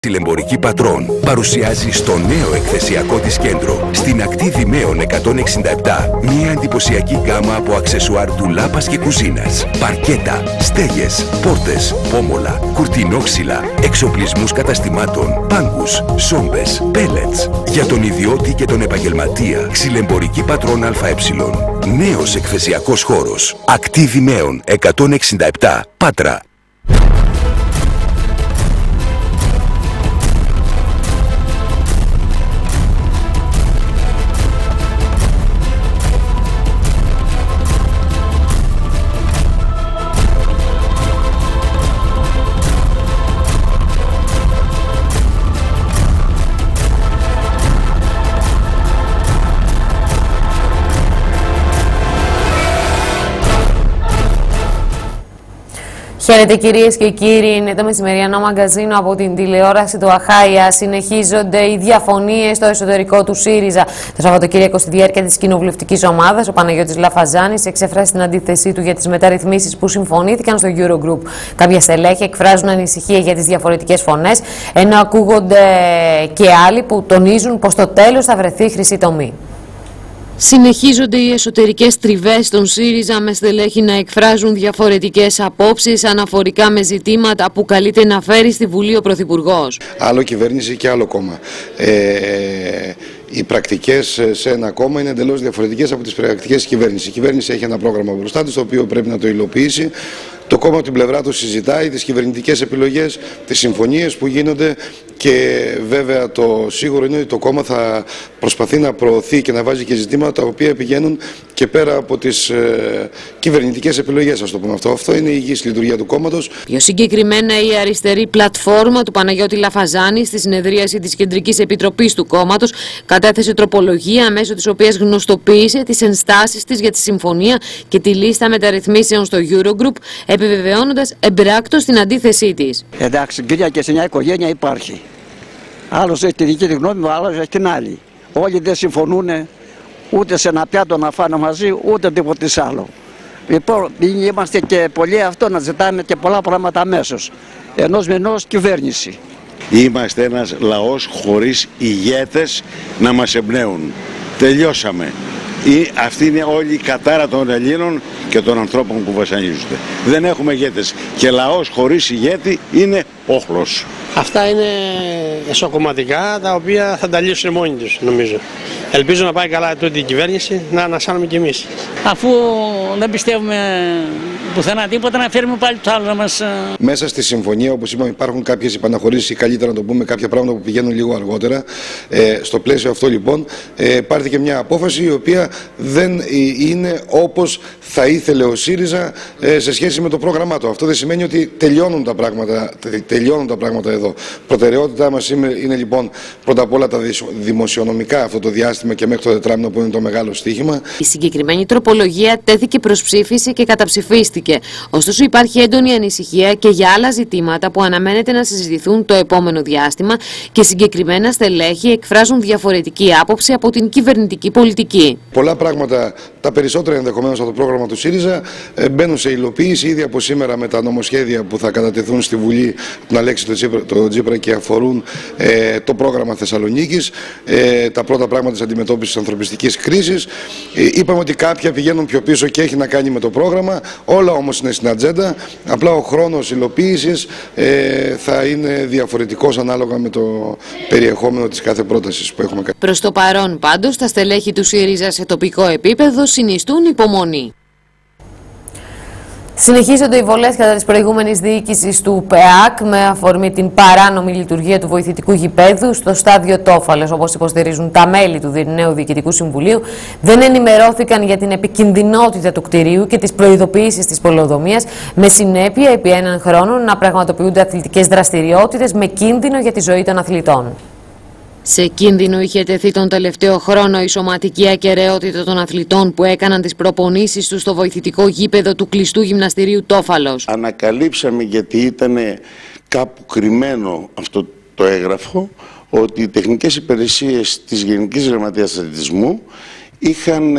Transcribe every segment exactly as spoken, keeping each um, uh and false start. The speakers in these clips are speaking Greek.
Τηλεμπορική Πατρών παρουσιάζει στο νέο εκθεσιακό της κέντρο, στην ακτή Δημαίων εκατόν εξήντα επτά, μια εντυπωσιακή γκάμα από αξεσουάρ ντουλάπας και κουζίνας, παρκέτα, στέγες, πόρτες, πόμολα, κουρτινόξυλα, εξοπλισμούς καταστημάτων, πάγκους, σόμπες, πέλετς. Για τον ιδιώτη και τον επαγγελματία, Ξυλεμπορική Πατρών ΑΕ. Νέος εκθεσιακός χώρος. Ακτή Δημαίων εκατόν εξήντα επτά, Πάτρα. Χαίρετε κυρίες και κύριοι, είναι το μεσημεριανό μαγκαζίνο από την τηλεόραση του Αχάια. Συνεχίζονται οι διαφωνίες στο εσωτερικό του ΣΥΡΙΖΑ. Το Σαββατοκύριακο, στη διάρκεια της κοινοβουλευτικής ομάδας, ο Παναγιώτης Λαφαζάνης εξέφρασε την αντίθεσή του για τις μεταρρυθμίσεις που συμφωνήθηκαν στο Eurogroup. Κάποια στελέχη εκφράζουν ανησυχία για τις διαφορετικές φωνές, ενώ ακούγονται και άλλοι που τονίζουν πως στο τέλος θα βρεθεί χρυσή τομή. Συνεχίζονται οι εσωτερικές τριβές στον ΣΥΡΙΖΑ, με στελέχη να εκφράζουν διαφορετικές απόψεις αναφορικά με ζητήματα που καλείται να φέρει στη Βουλή ο Πρωθυπουργός. Άλλο κυβέρνηση και άλλο κόμμα. Ε, οι πρακτικές σε ένα κόμμα είναι εντελώς διαφορετικές από τις πρακτικές της κυβέρνησης. Η κυβέρνηση έχει ένα πρόγραμμα μπροστά της, το οποίο πρέπει να το υλοποιήσει. Το κόμμα από την πλευρά του συζητάει τις κυβερνητικές επιλογές, τις συμφωνίες που γίνονται, και βέβαια το σίγουρο είναι ότι το κόμμα θα προσπαθεί να προωθεί και να βάζει και ζητήματα τα οποία πηγαίνουν και πέρα από τις ε, κυβερνητικές επιλογές, ας το πούμε αυτό. Αυτό είναι η υγιής λειτουργία του κόμματος. Πιο συγκεκριμένα, η αριστερή πλατφόρμα του Παναγιώτη Λαφαζάνη, στη συνεδρίαση της Κεντρικής Επιτροπής του κόμματος, κατέθεσε τροπολογία μέσω της οποίας γνωστοποίησε τις ενστάσεις της για τη συμφωνία και τη λίστα μεταρρυθμίσεων στο Eurogroup, επιβεβαιώνοντας εμπράκτως την αντίθεσή της. Εντάξει, κυρία, και σε μια οικογένεια υπάρχει. Άλλος έχει τη δική του γνώμη, άλλος έχει την άλλη. Όλοι δεν συμφωνούν ούτε σε ένα πιάτο να φάνε μαζί, ούτε τίποτε άλλο. Λοιπόν, είμαστε και πολλοί αυτό να ζητάμε και πολλά πράγματα αμέσως. Ενός μηνός κυβέρνηση. Είμαστε ένας λαός χωρίς ηγέτες να μας εμπνέουν. Τελειώσαμε. Ή αυτή είναι όλη η κατάρα των Ελλήνων και των ανθρώπων που βασανίζονται. Δεν έχουμε ηγέτες. Και λαός χωρίς ηγέτη είναι όχλος. Αυτά είναι εσωκομματικά, τα οποία θα τα λύσουν μόνοι τους, νομίζω. Ελπίζω να πάει καλά τούτη η κυβέρνηση, να ανασάνουμε κι εμείς. Αφού δεν πιστεύουμε πουθενά τίποτα, να φέρουμε πάλι το άλλο να μας... Μέσα στη συμφωνία, όπως είπαμε, υπάρχουν κάποιες επαναχωρήσεις ή καλύτερα να το πούμε κάποια πράγματα που πηγαίνουν λίγο αργότερα. Ε, στο πλαίσιο αυτό λοιπόν ε, υπάρχει και μια απόφαση η οποία δεν είναι όπως θα ήθελε ο ΣΥΡΙΖΑ ε, σε σχέση με το πρόγραμμά του. Αυτό δεν σημαίνει ότι τελειώνουν τα πράγματα, τελειώνουν τα πράγματα εδώ. Προτεραιότητά μας είναι, είναι λοιπόν πρώτα απ' όλα τα δημοσιονομικά αυτό το διάστημα και μέχρι το τετράμινο, που είναι το μεγάλο στοίχημα. Η συγκεκριμένη τροπολογία τέθηκε προς ψήφιση και καταψηφίστηκε. Ωστόσο, υπάρχει έντονη ανησυχία και για άλλα ζητήματα που αναμένεται να συζητηθούν το επόμενο διάστημα, και συγκεκριμένα στελέχη εκφράζουν διαφορετική άποψη από την κυβερνητική πολιτική. Πολλά πράγματα, τα περισσότερα ενδεχομένως από το πρόγραμμα του ΣΥΡΙΖΑ, μπαίνουν σε υλοποίηση ήδη από σήμερα με τα νομοσχέδια που θα κατατεθούν στη Βουλή από την Αλέξη το Τζίπρα και αφορούν ε, το πρόγραμμα Θεσσαλονίκης, ε, τα πρώτα πράγματα της αντιμετώπισης της ανθρωπιστικής κρίσης. Ε, είπαμε ότι κάποια πηγαίνουν πιο πίσω και έχει να κάνει με το πρόγραμμα, όλα όμως είναι στην ατζέντα. Απλά ο χρόνος υλοποίησης ε, θα είναι διαφορετικός ανάλογα με το περιεχόμενο της κάθε πρότασης που έχουμε κάνει. Προς το παρόν πάντως, τα στελέχη του ΣΥΡΙΖΑ σε τοπικό επίπεδο συνιστούν υπομονή. Συνεχίζονται οι βολές κατά της προηγούμενης διοίκησης του ΠΕΑΚ με αφορμή την παράνομη λειτουργία του βοηθητικού γηπέδου στο στάδιο Τόφαλος. Όπως υποστηρίζουν τα μέλη του νέου Διοικητικού Συμβουλίου, δεν ενημερώθηκαν για την επικινδυνότητα του κτηρίου και τις προειδοποιήσεις της πολεοδομίας, με συνέπεια επί έναν χρόνο να πραγματοποιούνται αθλητικές δραστηριότητες με κίνδυνο για τη ζωή των αθλητών. Σε κίνδυνο είχε τεθεί τον τελευταίο χρόνο η σωματική ακεραιότητα των αθλητών που έκαναν τις προπονήσεις τους στο βοηθητικό γήπεδο του κλειστού γυμναστηρίου Τόφαλος. Ανακαλύψαμε, γιατί ήταν κάπου κρυμμένο αυτό το έγγραφο, ότι οι τεχνικές υπηρεσίες της Γενικής Γραμματείας Αθλητισμού είχαν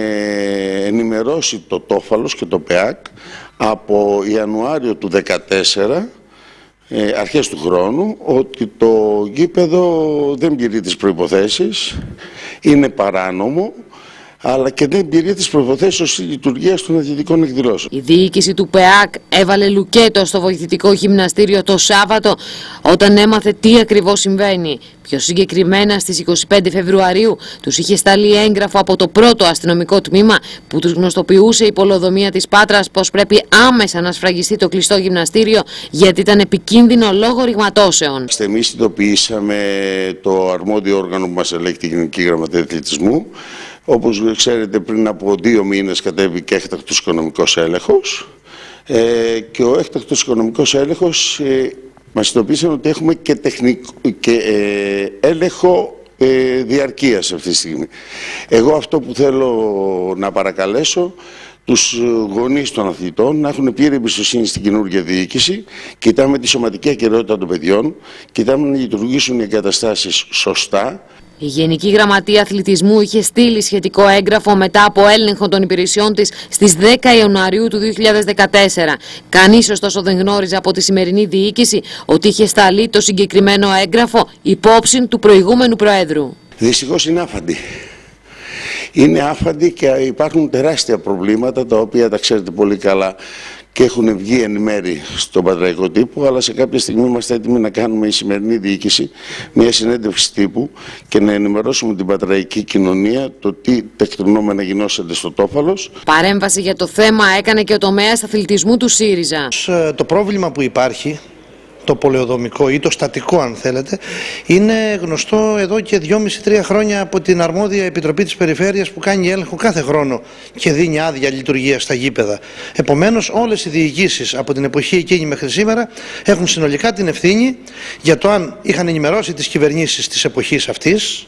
ενημερώσει το Τόφαλος και το ΠΕΑΚ από Ιανουάριο του δύο χιλιάδες δεκατέσσερα ε, αρχές του χρόνου ότι το γήπεδο δεν πληρεί τις προϋποθέσεις, είναι παράνομο, αλλά και δεν πληρεί τις προϋποθέσεις λειτουργίας των αθλητικών εκδηλώσεων. Η διοίκηση του ΠΕΑΚ έβαλε λουκέτο στο βοηθητικό γυμναστήριο το Σάββατο όταν έμαθε τι ακριβώς συμβαίνει. Πιο συγκεκριμένα στις είκοσι πέντε Φεβρουαρίου τους είχε σταλεί έγγραφο από το πρώτο αστυνομικό τμήμα που τους γνωστοποιούσε η πολεοδομία της Πάτρας πως πρέπει άμεσα να σφραγιστεί το κλειστό γυμναστήριο γιατί ήταν επικίνδυνο λόγω ρηγματώσεων. Εμείς ειδοποιήσαμε το αρμόδιο όργανο που μας ελέγχει τη Γενική Γραμματεία Αθλητισμού. Όπως ξέρετε, πριν από δύο μήνες κατέβηκε έκτακτος οικονομικός έλεγχος ε, και ο έκτακτος οικονομικός έλεγχος ε, μας ειδοποίησαν ότι έχουμε και, τεχνικό, και ε, έλεγχο ε, διαρκείας αυτή τη στιγμή. Εγώ αυτό που θέλω να παρακαλέσω τους γονείς των αθλητών να έχουν πλήρη εμπιστοσύνη στην καινούργια διοίκηση, κοιτάμε τη σωματική ακεραιότητα των παιδιών, κοιτάμε να λειτουργήσουν οι εγκαταστάσεις σωστά. Η Γενική Γραμματεία Αθλητισμού είχε στείλει σχετικό έγγραφο μετά από έλεγχο των υπηρεσιών της στις δέκα Ιανουαρίου του δύο χιλιάδες δεκατέσσερα. Κανείς ωστόσο δεν γνώριζε από τη σημερινή διοίκηση ότι είχε σταλεί το συγκεκριμένο έγγραφο υπόψη του προηγούμενου Προέδρου. Δυστυχώς είναι άφαντη. Είναι άφαντη και υπάρχουν τεράστια προβλήματα τα οποία τα ξέρετε πολύ καλά και έχουν βγει εν μέρη στον πατραϊκό τύπο, αλλά σε κάποια στιγμή είμαστε έτοιμοι να κάνουμε η σημερινή διοίκηση μια συνέντευξη τύπου και να ενημερώσουμε την πατραϊκή κοινωνία το τι τεκτενόμενα γινώσατε στο Τόφαλος. Παρέμβαση για το θέμα έκανε και ο τομέας αθλητισμού του ΣΥΡΙΖΑ. Το πρόβλημα που υπάρχει, το πολεοδομικό ή το στατικό αν θέλετε, είναι γνωστό εδώ και δυόμιση τρία χρόνια από την αρμόδια επιτροπή της περιφέρειας που κάνει έλεγχο κάθε χρόνο και δίνει άδεια λειτουργία στα γήπεδα. Επομένως όλες οι διοικήσεις από την εποχή εκείνη μέχρι σήμερα έχουν συνολικά την ευθύνη για το αν είχαν ενημερώσει τις κυβερνήσεις της εποχής αυτής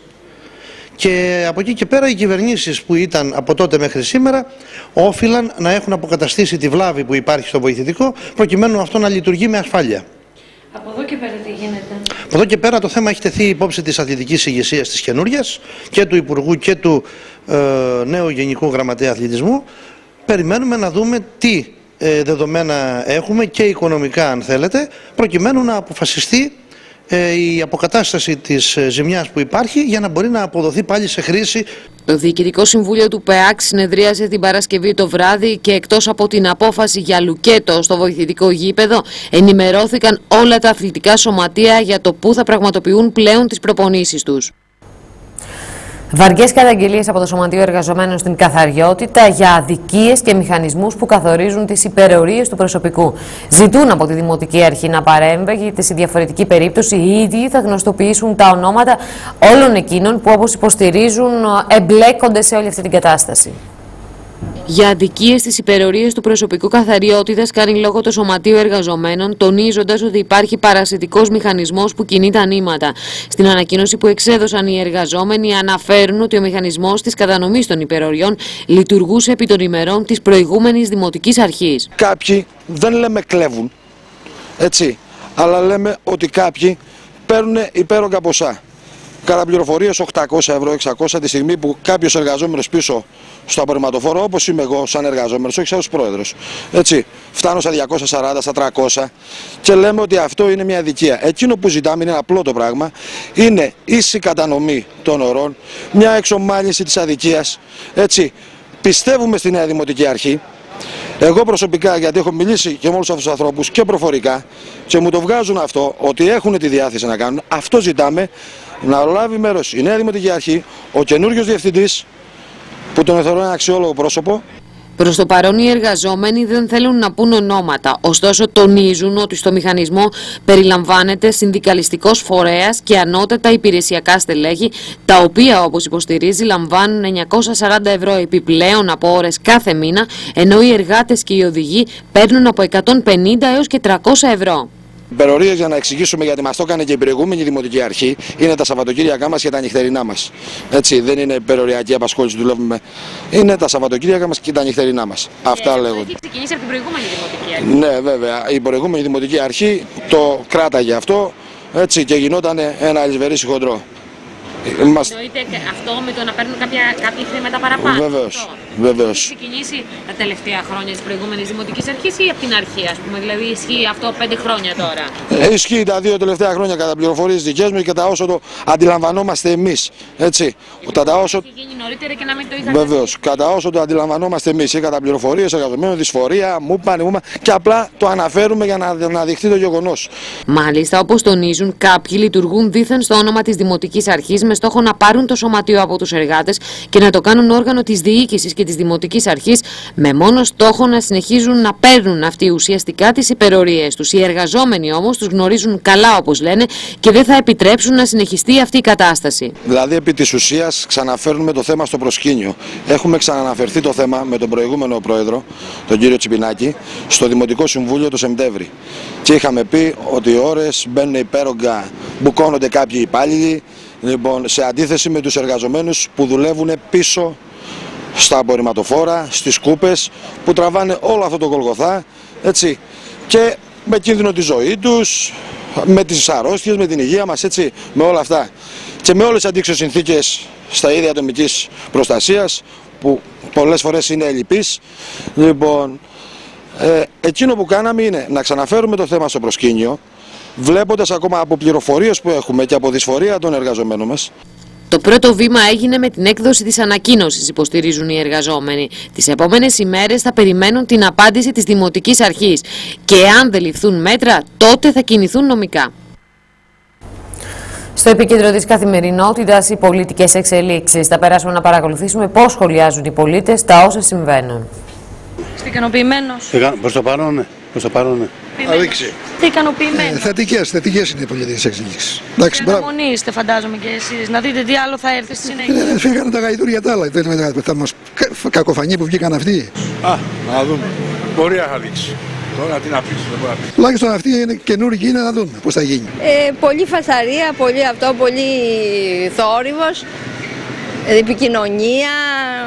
και από εκεί και πέρα οι κυβερνήσεις που ήταν από τότε μέχρι σήμερα όφυλαν να έχουν αποκαταστήσει τη βλάβη που υπάρχει στο βοηθητικό προκειμένου αυτό να λειτουργεί με ασφάλεια. Από εδώ και πέρα τι γίνεται? Από εδώ και πέρα το θέμα έχει τεθεί υπόψη της αθλητικής ηγεσίας της καινούριας και του Υπουργού και του ε, νέου Γενικού Γραμματέα Αθλητισμού. Περιμένουμε να δούμε τι ε, δεδομένα έχουμε και οικονομικά αν θέλετε προκειμένου να αποφασιστεί ε, η αποκατάσταση της ε, ζημιάς που υπάρχει για να μπορεί να αποδοθεί πάλι σε χρήση. Το Διοικητικό Συμβούλιο του ΠΕΑΚ συνεδρίασε την Παρασκευή το βράδυ και εκτός από την απόφαση για λουκέτο στο βοηθητικό γήπεδο, ενημερώθηκαν όλα τα αθλητικά σωματεία για το πού θα πραγματοποιούν πλέον τις προπονήσεις τους. Βαριές καταγγελίες από το Σωματείο Εργαζομένων στην Καθαριότητα για αδικίες και μηχανισμούς που καθορίζουν τις υπερορίες του προσωπικού. Ζητούν από τη Δημοτική Αρχή να παρέμβει, γιατί σε διαφορετική περίπτωση οι ίδιοι θα γνωστοποιήσουν τα ονόματα όλων εκείνων που, όπως υποστηρίζουν, εμπλέκονται σε όλη αυτή την κατάσταση. Για αδικίες στις υπερορίες του προσωπικού καθαριότητας κάνει λόγο το Σωματείο Εργαζομένων, τονίζοντας ότι υπάρχει παρασιτικός μηχανισμός που κινεί τα νήματα. Στην ανακοίνωση που εξέδωσαν οι εργαζόμενοι αναφέρουν ότι ο μηχανισμός της κατανομής των υπεροριών λειτουργούσε επί των ημερών της προηγούμενης Δημοτικής Αρχής. Κάποιοι δεν λέμε κλέβουν, έτσι, αλλά λέμε ότι κάποιοι παίρνουν υπέρογκα ποσά. Κατά πληροφορίες οκτακόσια ευρώ, εξακόσια τη στιγμή που κάποιος εργαζόμενος πίσω στο απορριμματοφόρο, όπως είμαι εγώ σαν εργαζόμενος, όχι σαν πρόεδρος, έτσι, φτάνω στα διακόσια σαράντα, στα τριακόσια και λέμε ότι αυτό είναι μια αδικία. Εκείνο που ζητάμε είναι απλό το πράγμα, είναι ίση κατανομή των ωρών, μια εξομάλυνση της αδικίας, έτσι. Πιστεύουμε στη Νέα Δημοτική Αρχή. Εγώ προσωπικά, γιατί έχω μιλήσει και με όλους αυτούς τους ανθρώπους και προφορικά και μου το βγάζουν αυτό, ότι έχουν τη διάθεση να κάνουν, αυτό ζητάμε, να λάβει μέρος η Νέα Δημοτική Αρχή, ο καινούριος διευθυντής, που τον θεωρώ ένα αξιόλογο πρόσωπο. Προς το παρόν οι εργαζόμενοι δεν θέλουν να πούν ονόματα, ωστόσο τονίζουν ότι στο μηχανισμό περιλαμβάνεται συνδικαλιστικός φορέας και ανώτατα υπηρεσιακά στελέχη, τα οποία, όπως υποστηρίζει, λαμβάνουν εννιακόσια σαράντα ευρώ επιπλέον από ώρες κάθε μήνα, ενώ οι εργάτες και οι οδηγοί παίρνουν από εκατόν πενήντα έως και τριακόσια ευρώ. Υπερορίες, για να εξηγήσουμε, γιατί μας το έκανε και η προηγούμενη Δημοτική Αρχή, είναι τα Σαββατοκύριακά μας και τα νυχτερινά μας. Έτσι, δεν είναι υπεροριακή απασχόληση που δουλεύουμε. Είναι τα Σαββατοκύριακά μας και τα νυχτερινά μας. Αυτά ε, λέγονται. Έχει ξεκινήσει από την προηγούμενη Δημοτική Αρχή. Ναι, βέβαια. Η προηγούμενη Δημοτική Αρχή το κράταγε αυτό, έτσι, και γινόταν ένα αλυσβερίσι χοντρό. Εννοείται αυτό με το να παίρνουν κάποια, κάποια χρήματα παραπάνω. Βεβαίως. Βεβαίως. Έχει ξεκινήσει τα τελευταία χρόνια της προηγούμενης Δημοτικής Αρχής ή από την αρχή, ας πούμε, δηλαδή ισχύει αυτό πέντε χρόνια τώρα? Ε, ισχύει τα δύο τελευταία χρόνια κατά πληροφορίες δικές μου και κατά όσο το αντιλαμβανόμαστε εμείς. Έτσι. Κατά όσο... Έχει γίνει νωρίτερα και να μην το είχατε. Βεβαίως. Κατά όσο το αντιλαμβανόμαστε εμείς ή κατά πληροφορίες εργαζομένων, δυσφορία, μου πάνε, μου πάνε, και απλά το αναφέρουμε για να αναδειχθεί το γεγονός. Μάλιστα, όπως τονίζουν, κάποιοι λειτουργούν δήθεν στο όνομα της Δημοτικής Αρχής με στόχο να πάρουν το σωματείο από τους εργάτες και να το κάνουν όργανο της διοίκησης και της Δημοτικής Αρχής, με μόνο στόχο να συνεχίζουν να παίρνουν αυτοί ουσιαστικά τις υπερορίες τους. Οι εργαζόμενοι όμως τους γνωρίζουν καλά, όπως λένε, και δεν θα επιτρέψουν να συνεχιστεί αυτή η κατάσταση. Δηλαδή, επί της ουσίας, ξαναφέρνουμε το θέμα στο προσκήνιο. Έχουμε ξαναναφερθεί το θέμα με τον προηγούμενο πρόεδρο, τον κύριο Τσιπινάκη, στο Δημοτικό Συμβούλιο το Σεπτέμβρη. Και είχαμε πει ότι οι ώρες μπαίνουν υπέρογκα, μπουκώνονται κάποιοι υπάλληλοι, λοιπόν, σε αντίθεση με τους εργαζομένους που δουλεύουν πίσω στα απορριμματοφόρα, στις κούπες, που τραβάνε όλο αυτό το Γολγοθά, έτσι, και με κίνδυνο τη ζωή τους, με τις αρρώστιες, με την υγεία μας, έτσι, με όλα αυτά. Και με όλες τις αντίξωες συνθήκες στα ίδια ατομικής προστασίας, που πολλές φορές είναι ελλειπείς. Λοιπόν, ε, εκείνο που κάναμε είναι να ξαναφέρουμε το θέμα στο προσκήνιο, βλέποντας ακόμα από πληροφορίες που έχουμε και από δυσφορία των εργαζομένων μας. Το πρώτο βήμα έγινε με την έκδοση της ανακοίνωσης, υποστηρίζουν οι εργαζόμενοι. Τις επόμενες ημέρες θα περιμένουν την απάντηση της Δημοτικής Αρχής και αν δεν ληφθούν μέτρα, τότε θα κινηθούν νομικά. Στο επίκεντρο της καθημερινότητας, οι πολιτικές εξελίξεις. Θα περάσουμε να παρακολουθήσουμε πώς σχολιάζουν οι πολίτες τα όσα συμβαίνουν. Είστε ικανοποιημένος? Προς το παρόν, ναι. Προς το παρόν, ναι. Αδείξει. Είστε ικανοποιημένος? Ε, θετικές, θετικές είναι οι πολιτικές εξελίξεις. Σε αναμονή είστε, φαντάζομαι και εσείς, να δείτε τι άλλο θα έρθει στη συνέχεια. Ε, φύγανε τα γαϊδούρια τα άλλα. Θα μας κακοφανεί που βγήκαν αυτοί. Α, να δούμε. Μπορεί να δείξει. Τώρα τι να πεις, δεν μπορεί να πεις. Τουλάχιστον αυτοί είναι καινούργοι, είναι να δούμε πώς θα γίνει. Ε, πολύ φασαρία, πολύ αυτό, πολύ θόρυβος, επικοινωνία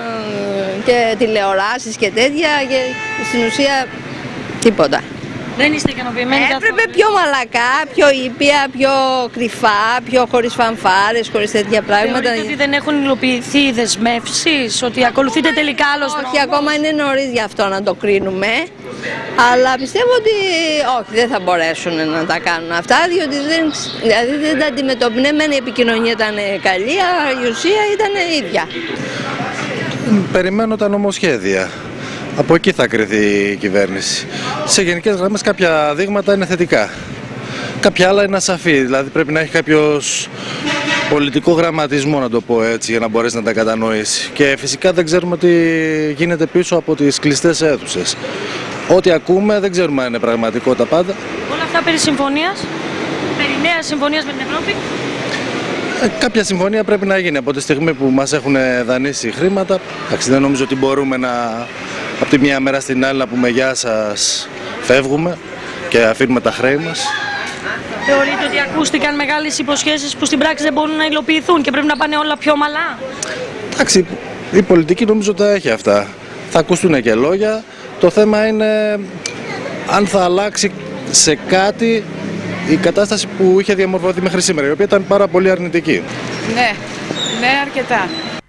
και τηλεοράσεις και τέτοια και στην ουσία τίποτα. Δεν είστε ικανοποιημένοι? Έπρεπε πιο μαλακά, πιο ήπια, πιο κρυφά, πιο χωρίς φανφάρες, χωρίς τέτοια πράγματα. Θεωρείτε ότι δεν έχουν υλοποιηθεί οι δεσμεύσεις, ότι ακολουθείτε τελικά άλλος δρόμος? Όχι, ακόμα είναι νωρίς γι' αυτό να το κρίνουμε. Αλλά πιστεύω ότι όχι, δεν θα μπορέσουν να τα κάνουν αυτά, διότι δεν, δηλαδή δεν τα αντιμετωπίζουν. Ναι, η επικοινωνία ήταν καλή, αλλά η ουσία ήταν ίδια. Περιμένω τα νομοσχέδια. Από εκεί θα κριθεί η κυβέρνηση. Σε γενικές γραμμές κάποια δείγματα είναι θετικά. Κάποια άλλα είναι ασαφή, δηλαδή πρέπει να έχει κάποιος πολιτικό γραμματισμό, να το πω έτσι, για να μπορέσει να τα κατανοήσει. Και φυσικά δεν ξέρουμε τι γίνεται πίσω από τις κλειστές αίθουσες. Ό,τι ακούμε δεν ξέρουμε αν είναι πραγματικό τα πάντα. Όλα αυτά περί συμφωνίας, περί νέας συμφωνίας με την Ευρώπη. Ε, κάποια συμφωνία πρέπει να γίνει από τη στιγμή που μας έχουν δανείσει χρήματα. Εντάξει, δεν νομίζω ότι μπορούμε να από τη μια μέρα στην άλλη να πούμε γεια σας, φεύγουμε και αφήνουμε τα χρέη μας. Θεωρείτε ότι ακούστηκαν μεγάλες υποσχέσεις που στην πράξη δεν μπορούν να υλοποιηθούν και πρέπει να πάνε όλα πιο ομαλά? Εντάξει, η πολιτική νομίζω τα έχει αυτά. Θα ακουστούν και λόγια. Το θέμα είναι αν θα αλλάξει σε κάτι η κατάσταση που είχε διαμορφωθεί μέχρι σήμερα, η οποία ήταν πάρα πολύ αρνητική. Ναι, ναι, αρκετά.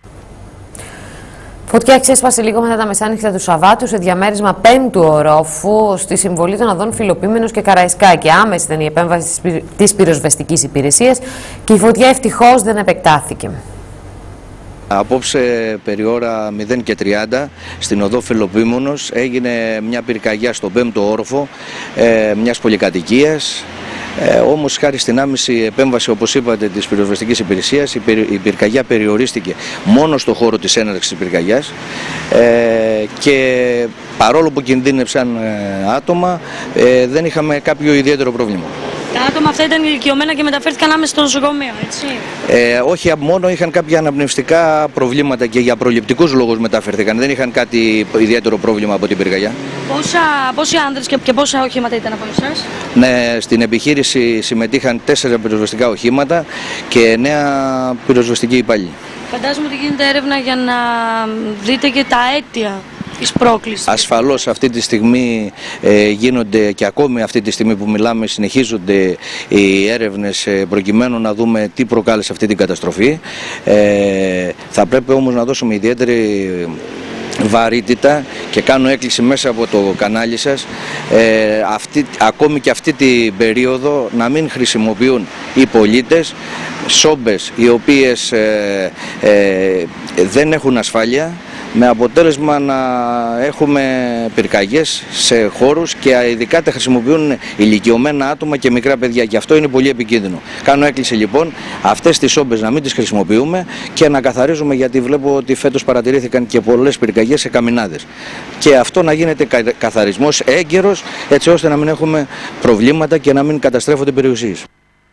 Φωτιά ξέσπασε λίγο μετά τα μεσάνυχτα του Σαββάτου σε διαμέρισμα πέμπτου ορόφου στη συμβολή των οδών Φιλοπίμενος και Καραϊσκάκη. Άμεση ήταν η επέμβαση της πυροσβεστικής υπηρεσίας και η φωτιά ευτυχώς δεν επεκτάθηκε. Απόψε περί ώρα μηδέν και τριάντα στην οδό Φιλοπίμονος έγινε μια πυρκαγιά στον πέμπτο όροφο ε, μιας πολυκατοικίας. Ε, όμως χάρη στην άμεση επέμβαση, όπως είπατε, της πυροσβεστικής υπηρεσίας, η, πυρ, η πυρκαγιά περιορίστηκε μόνο στο χώρο της έναρξης της πυρκαγιάς ε, και παρόλο που κινδύνευσαν ε, άτομα ε, δεν είχαμε κάποιο ιδιαίτερο πρόβλημα. Τα άτομα αυτά ήταν ηλικιωμένα και μεταφέρθηκαν άμεσα στο νοσοκομείο, έτσι? Ε, όχι, μόνο είχαν κάποια αναπνευστικά προβλήματα και για προληπτικούς λόγους μεταφέρθηκαν. Δεν είχαν κάτι ιδιαίτερο πρόβλημα από την πυρκαγιά. Πόσα, πόσοι άνδρες και, και πόσα οχήματα ήταν από εσάς? Ναι, στην επιχείρηση συμμετείχαν τέσσερα πυροσβεστικά οχήματα και εννέα πυροσβεστικοί υπάλληλοι. Φαντάζομαι ότι γίνεται έρευνα για να δείτε και τα αίτια της πρόκλησης. Ασφαλώς αυτή τη στιγμή ε, γίνονται και ακόμη αυτή τη στιγμή που μιλάμε συνεχίζονται οι έρευνες ε, προκειμένου να δούμε τι προκάλεσε αυτή την καταστροφή. Ε, θα πρέπει όμως να δώσουμε ιδιαίτερη βαρύτητα και κάνω έκκληση μέσα από το κανάλι σας ε, αυτή, ακόμη και αυτή την περίοδο να μην χρησιμοποιούν οι πολίτες σόμπες οι οποίες ε, ε, δεν έχουν ασφάλεια, με αποτέλεσμα να έχουμε πυρκαγιές σε χώρους και ειδικά τα χρησιμοποιούν ηλικιωμένα άτομα και μικρά παιδιά και αυτό είναι πολύ επικίνδυνο. Κάνω έκκληση λοιπόν αυτές τις σόμπες να μην τις χρησιμοποιούμε και να καθαρίζουμε, γιατί βλέπω ότι φέτος παρατηρήθηκαν και πολλές πυρκαγιές σε καμινάδες. Και αυτό να γίνεται καθαρισμός έγκαιρος, έτσι ώστε να μην έχουμε προβλήματα και να μην καταστρέφονται περιουσίες.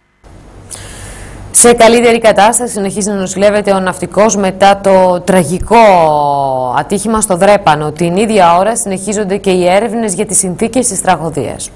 Σε καλύτερη κατάσταση συνεχίζει να νοσηλεύεται ο ναυτικός μετά το τραγικό ατύχημα στο Δρέπανο. Την ίδια ώρα συνεχίζονται και οι έρευνες για τις συνθήκες της τραγωδίας.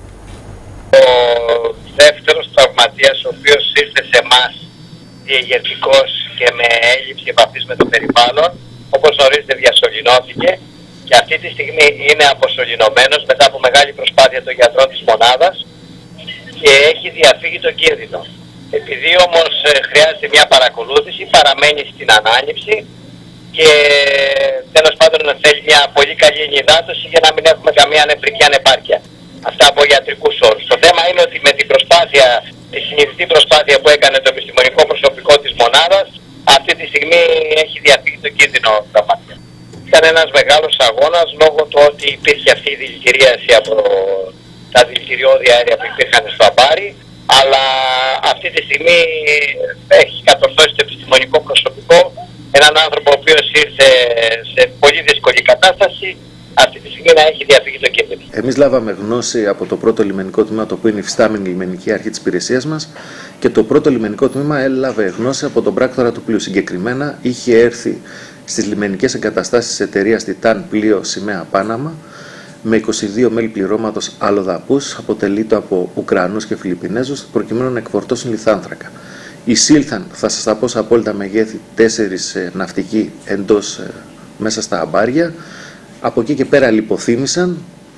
Ο δεύτερος τραυματίας, ο οποίος ήρθε σε εμάς διεγερτικός και με έλλειψη επαφής με το περιβάλλον, όπως γνωρίζετε διασωληνώθηκε και αυτή τη στιγμή είναι αποσωληνωμένος μετά από μεγάλη προσπάθεια των γιατρών της μονάδας και έχει διαφύγει το κίνδυνο. Επειδή όμως χρειάζεται μια παρακολούθηση, παραμένει στην ανάληψη και τέλος πάντων θέλει μια πολύ καλή ενυδάτωση για να μην έχουμε καμία νευρική ανεπάρκεια. Αυτά από ιατρικούς όρους. Το θέμα είναι ότι με την προσπάθεια, τη συνειδητή προσπάθεια που έκανε το επιστημονικό προσωπικό της μονάδας, αυτή τη στιγμή έχει διαφύγει το κίνδυνο τραυματία. Ήταν ένας μεγάλος αγώνας λόγω του ότι υπήρχε αυτή η δηλητηρίαση από τα δηλητηριώδη αέρια που υπήρχαν στο αμπάρι. Αλλά αυτή τη στιγμή έχει κατορθώσει το επιστημονικό προσωπικό έναν άνθρωπο ο οποίος ήρθε σε πολύ δύσκολη κατάσταση αυτή τη στιγμή να έχει διαφύγει το κίνδυνο. Εμείς λάβαμε γνώση από το πρώτο λιμενικό τμήμα, το οποίο είναι η υφιστάμενη λιμενική αρχή της υπηρεσίας μας, και το πρώτο λιμενικό τμήμα έλαβε γνώση από τον πράκτορα του πλοίου. Συγκεκριμένα είχε έρθει στις λιμενικές εγκαταστάσεις της εταιρείας Τιτάν πλοίο σημαία Πάναμα με είκοσι δύο μέλη πληρώματος αλλοδαπούς, αποτελείται από Ουκρανούς και Φιλιππινέζους, προκειμένου να εκφορτώσουν λιθάνθρακα. Εισήλθαν, θα σας τα πω σε απόλυτα μεγέθη, τέσσερις ε, ναυτικοί εντός ε, μέσα στα αμπάρια. Από εκεί και πέρα λιποθύμησαν.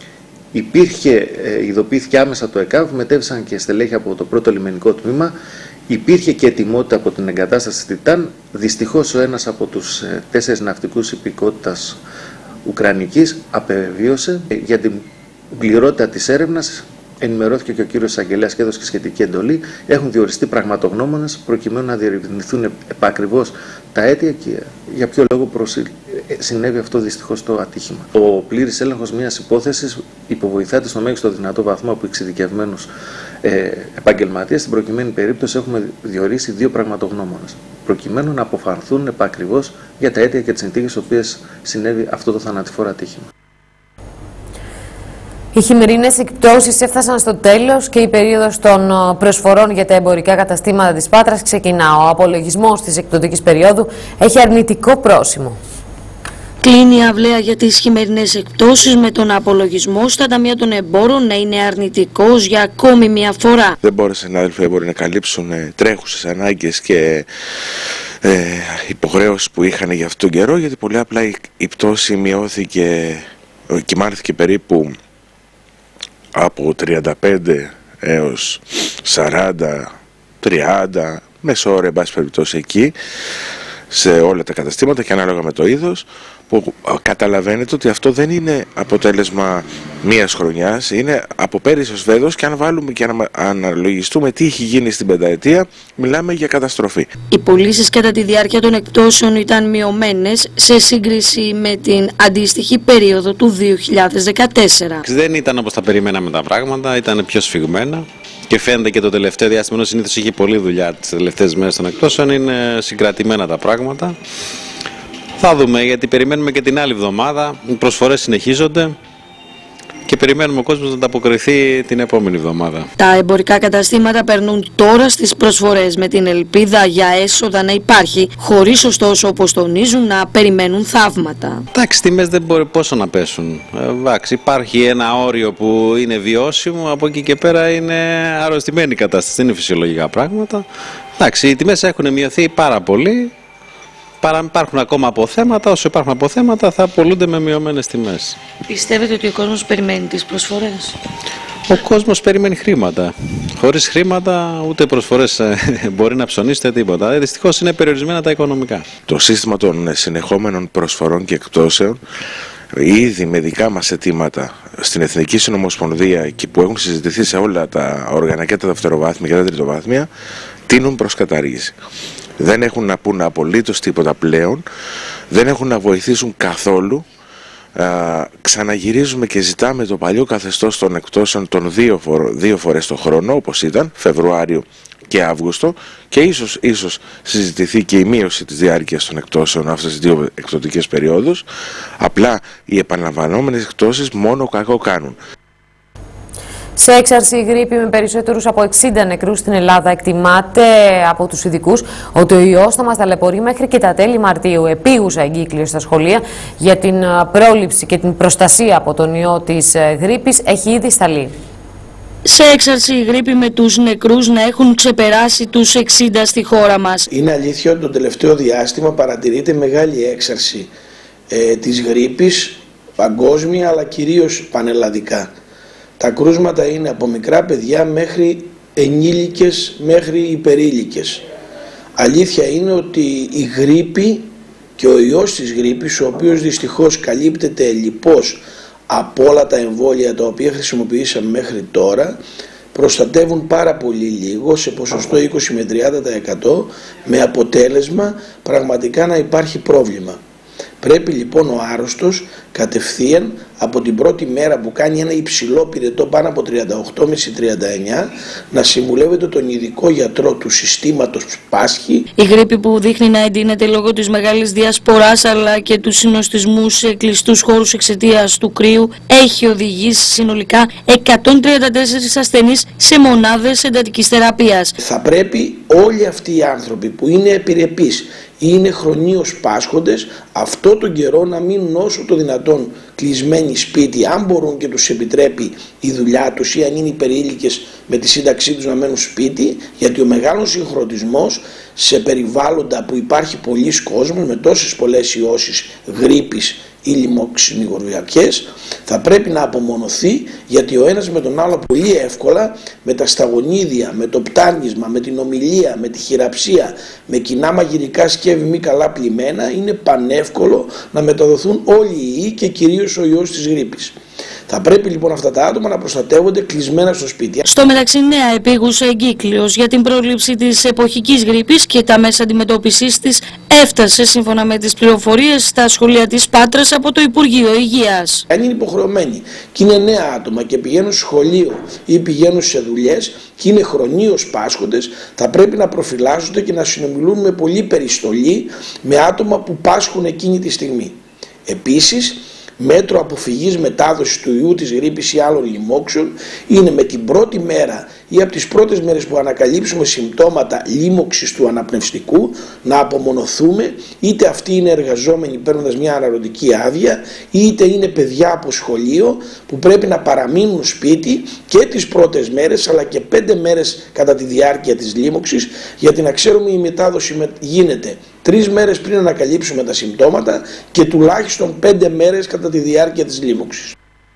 Υπήρχε, ε, ειδοποιήθηκε άμεσα το ΕΚΑΒ, μετέβησαν και στελέχη από το πρώτο λιμενικό τμήμα. Υπήρχε και ετοιμότητα από την εγκατάσταση της Τιτάν. Δυστυχώς ο ένας από τους ε, τέσσερις ναυτικούς υπηκότητας Ουκρανικής απεβίωσε. Για την πληρότητα της έρευνας ενημερώθηκε και ο κύριος εισαγγελέας και έδωσε και σχετική εντολή. Έχουν διοριστεί πραγματογνώμονες προκειμένου να διερευνηθούν επακριβώς τα αίτια και για ποιο λόγο προσύ... συνέβη αυτό δυστυχώς το ατύχημα. Ο πλήρης έλεγχος μιας υπόθεσης υποβοηθάται στο μέγιστο δυνατό βαθμό από εξειδικευμένους ε, επαγγελματίες. Στην προκειμένη περίπτωση έχουμε διορίσει δύο πραγματογνώμονες προκειμένου να αποφανθούν επακριβώς για τα αίτια και τις συνθήκες στις οποίες συνέβη αυτό το θανατηφόρο ατύχημα. Οι χειμερινές εκπτώσεις έφτασαν στο τέλος και η περίοδος των προσφορών για τα εμπορικά καταστήματα της Πάτρας ξεκινά. Ο απολογισμός της εκπτωτικής περίοδου έχει αρνητικό πρόσημο. Κλείνει η αυλαία για τις χειμερινές εκπτώσεις, με τον απολογισμό στα ταμεία των εμπόρων να είναι αρνητικός για ακόμη μια φορά. Δεν μπόρεσαν οι συνάδελφοι εμπόροι να καλύψουν ε, τρέχουσες ανάγκες και ε, υποχρέωσεις που είχαν για αυτόν τον καιρό, γιατί πολύ απλά η, η πτώση μειώθηκε, κυμάνθηκε περίπου από τριάντα πέντε έως σαράντα, τριάντα, μεσόωρα εν πάση περιπτώσει εκεί, σε όλα τα καταστήματα και ανάλογα με το είδος, που καταλαβαίνετε ότι αυτό δεν είναι αποτέλεσμα μίας χρονιάς, είναι από πέρυσι ως φέτος, και αν βάλουμε και να αναλογιστούμε τι έχει γίνει στην πενταετία, μιλάμε για καταστροφή. Οι πωλήσεις κατά τη διάρκεια των εκπτώσεων ήταν μειωμένες σε σύγκριση με την αντίστοιχη περίοδο του δύο χιλιάδες δεκατέσσερα. Δεν ήταν όπως τα περιμέναμε τα πράγματα, ήταν πιο σφιγμένα. Και φαίνεται και το τελευταίο διάστημα, ενώ συνήθως είχε πολλή δουλειά τις τελευταίες μέρες των εκπτώσεων, είναι συγκρατημένα τα πράγματα. Θα δούμε, γιατί περιμένουμε και την άλλη εβδομάδα, οι προσφορές συνεχίζονται και περιμένουμε ο κόσμος να ανταποκριθεί την επόμενη εβδομάδα. Τα εμπορικά καταστήματα περνούν τώρα στις προσφορές με την ελπίδα για έσοδα να υπάρχει, χωρίς ωστόσο, όπως τονίζουν, να περιμένουν θαύματα. Εντάξει, τιμές δεν μπορεί πόσο να πέσουν. Εντάξει, υπάρχει ένα όριο που είναι βιώσιμο, από εκεί και πέρα είναι αρρωστημένη η κατάσταση, δεν είναι φυσιολογικά πράγματα. Εντάξει, οι τιμές έχουν μειωθεί πάρα πολύ. Υπάρχουν ακόμα αποθέματα, όσο υπάρχουν αποθέματα θα πολλούνται με μειωμένες τιμές. Πιστεύετε ότι ο κόσμος περιμένει τις προσφορές? Ο κόσμος περιμένει χρήματα. Χωρίς χρήματα ούτε προσφορές μπορεί να ψωνίσει τίποτα. Ε, δυστυχώς είναι περιορισμένα τα οικονομικά. Το σύστημα των συνεχόμενων προσφορών και εκπτώσεων ήδη με δικά μας αιτήματα στην Εθνική Συνομοσπονδία και που έχουν συζητηθεί σε όλα τα όργανα και τα δευτεροβάθμια και τα τριτοβάθμια τείνουν προς κατάργηση. Δεν έχουν να πούν απολύτως τίποτα πλέον, δεν έχουν να βοηθήσουν καθόλου. Α, ξαναγυρίζουμε και ζητάμε το παλιό καθεστώς των εκπτώσεων των δύο, φορ, δύο φορές το χρόνο, όπως ήταν Φεβρουάριο και Αύγουστο, και ίσως, ίσως συζητηθεί και η μείωση της διάρκειας των εκπτώσεων αυτές τις δύο εκπτωτικές περιόδους. Απλά οι επαναλαμβανόμενες εκπτώσεις μόνο κακό κάνουν. Σε έξαρση γρίπη με περισσότερους από εξήντα νεκρούς στην Ελλάδα, εκτιμάται από τους ειδικούς ότι ο ιός θα μας ταλαιπωρεί μέχρι και τα τέλη Μαρτίου. Επίγουσα εγκύκλιο στα σχολεία για την πρόληψη και την προστασία από τον ιό της γρίπης έχει ήδη σταλεί. Σε έξαρση η γρίπη με τους νεκρούς να έχουν ξεπεράσει τους εξήντα στη χώρα μας. Είναι αλήθεια ότι το τελευταίο διάστημα παρατηρείται μεγάλη έξαρση ε, της γρίπης παγκόσμια αλλά κυρίως πανελλαδικά. Τα κρούσματα είναι από μικρά παιδιά μέχρι ενήλικες μέχρι υπερήλικες. Αλήθεια είναι ότι η γρίπη και ο ιός της γρίπης, ο οποίος δυστυχώς καλύπτεται ελλιπώς από όλα τα εμβόλια τα οποία χρησιμοποιήσαμε μέχρι τώρα, προστατεύουν πάρα πολύ λίγο, σε ποσοστό είκοσι με τριάντα τοις εκατό, με αποτέλεσμα πραγματικά να υπάρχει πρόβλημα. Πρέπει λοιπόν ο άρρωστος κατευθείαν από την πρώτη μέρα που κάνει ένα υψηλό πυρετό πάνω από τριάντα οκτώ κόμμα πέντε με τριάντα εννιά να συμβουλεύεται τον ειδικό γιατρό του συστήματος Πάσχη. Η γρίπη που δείχνει να εντείνεται λόγω της μεγάλης διασποράς αλλά και του συνοστισμού σε κλειστούς χώρους εξαιτίας του κρύου έχει οδηγήσει συνολικά εκατόν τριάντα τέσσερις ασθενείς σε μονάδες εντατικής θεραπείας. Θα πρέπει όλοι αυτοί οι άνθρωποι που είναι επιρρεπείς ή είναι χρονίως πάσχοντες αυτό τον καιρό να μείνουν όσο το δυνατόν κλεισμένοι σπίτι, αν μπορούν και τους επιτρέπει η δουλειά τους, ή αν είναι υπερήλικες με τη σύνταξή τους να μένουν σπίτι, γιατί ο μεγάλος συγχρονισμός σε περιβάλλοντα που υπάρχει πολλής κόσμος με τόσες πολλές ιώσεις γρίπης ή λοιμοξυνηγοριακές θα πρέπει να απομονωθεί, γιατί ο ένας με τον άλλο πολύ εύκολα με τα σταγονίδια, με το πτάνισμα, με την ομιλία, με τη χειραψία, με κοινά μαγειρικά σκεύη μη καλά πλημμένα είναι πανεύκολο να μεταδοθούν όλοι οι ιοί και κυρίως ο ιός της γρίπης. Θα πρέπει λοιπόν αυτά τα άτομα να προστατεύονται κλεισμένα στο σπίτι. Στο μεταξύ, νέα επίγουσα εγκύκλειος για την πρόληψη της εποχικής γρίπης και τα μέσα αντιμετώπισης της έφτασε σύμφωνα με τις πληροφορίες στα σχολεία της Πάτρας από το Υπουργείο Υγείας. Αν είναι υποχρεωμένοι και είναι νέα άτομα και πηγαίνουν στο σχολείο ή πηγαίνουν σε δουλειές και είναι χρονίως πάσχοντες, θα πρέπει να προφυλάσσονται και να συνομιλούν με πολύ περιστολή με άτομα που πάσχουν εκείνη τη στιγμή. Επίσης, μέτρο αποφυγής μετάδοσης του ιού της γρίπης ή άλλων λοιμόξεων είναι με την πρώτη μέρα ή από τις πρώτες μέρες που ανακαλύψουμε συμπτώματα λίμωξης του αναπνευστικού να απομονωθούμε, είτε αυτοί είναι εργαζόμενοι παίρνοντας μια αναρωτική άδεια, είτε είναι παιδιά από σχολείο που πρέπει να παραμείνουν σπίτι και τις πρώτες μέρες αλλά και πέντε μέρες κατά τη διάρκεια της λίμωξης, γιατί να ξέρουμε η μετάδοση γίνεται τρεις μέρες πριν ανακαλύψουμε τα συμπτώματα και τουλάχιστον πέντε μέρες κατά τη διάρκεια της λίμωξης.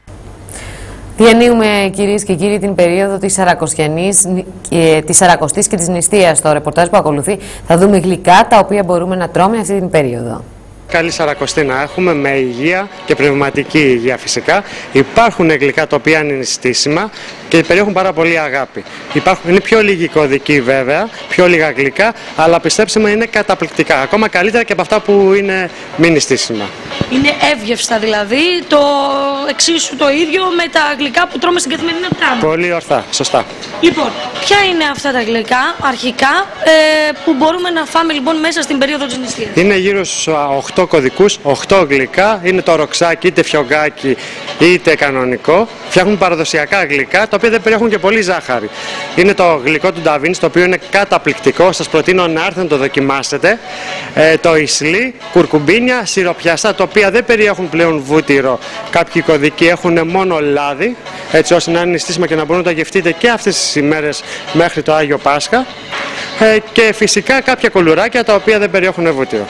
Διανύουμε, κυρίες και κύριοι, την περίοδο της Σαρακοστιανής, της Σαρακοστής και της νηστείας. Στο ρεπορτάζ που ακολουθεί θα δούμε γλυκά τα οποία μπορούμε να τρώμε αυτή την περίοδο. Καλή Σαρακοστή να έχουμε, με υγεία και πνευματική υγεία φυσικά. Υπάρχουν γλυκά τα οποία είναι νηστίσιμα και περιέχουν πάρα πολύ αγάπη. Υπάρχουν, είναι πιο λίγοι κωδικοί βέβαια, πιο λίγα γλυκά, αλλά πιστέψτε με είναι καταπληκτικά. Ακόμα καλύτερα και από αυτά που είναι μη νηστίσιμα. Είναι εύγευστα δηλαδή, το εξίσου το ίδιο με τα γλυκά που τρώμε στην καθημερινότητά μας. Πολύ ορθά, σωστά. Λοιπόν, ποια είναι αυτά τα γλυκά αρχικά ε, που μπορούμε να φάμε λοιπόν μέσα στην περίοδο της νηστείας? Είναι γύρω στους οκτώ κωδικούς, οκτώ γλυκά, είναι το ροξάκι, είτε φιωγκάκι είτε κανονικό. Φτιάχνουν παραδοσιακά γλυκά, τα οποία δεν περιέχουν και πολύ ζάχαρη. Είναι το γλυκό του Νταβίνς, το οποίο είναι καταπληκτικό, σας προτείνω να έρθετε να το δοκιμάσετε. Ε, το ισλί, κουρκουμπίνια, σιροπιαστά, τα οποία δεν περιέχουν πλέον βούτυρο. Κάποιοι κωδικοί έχουν μόνο λάδι, έτσι ώστε να είναι νηστίσιμα και να μπορούν να τα γευτείτε και αυτές τις ημέρες μέχρι το Άγιο Πάσχα. Ε, και φυσικά κάποια κουλουράκια τα οποία δεν περιέχουν βούτυρο.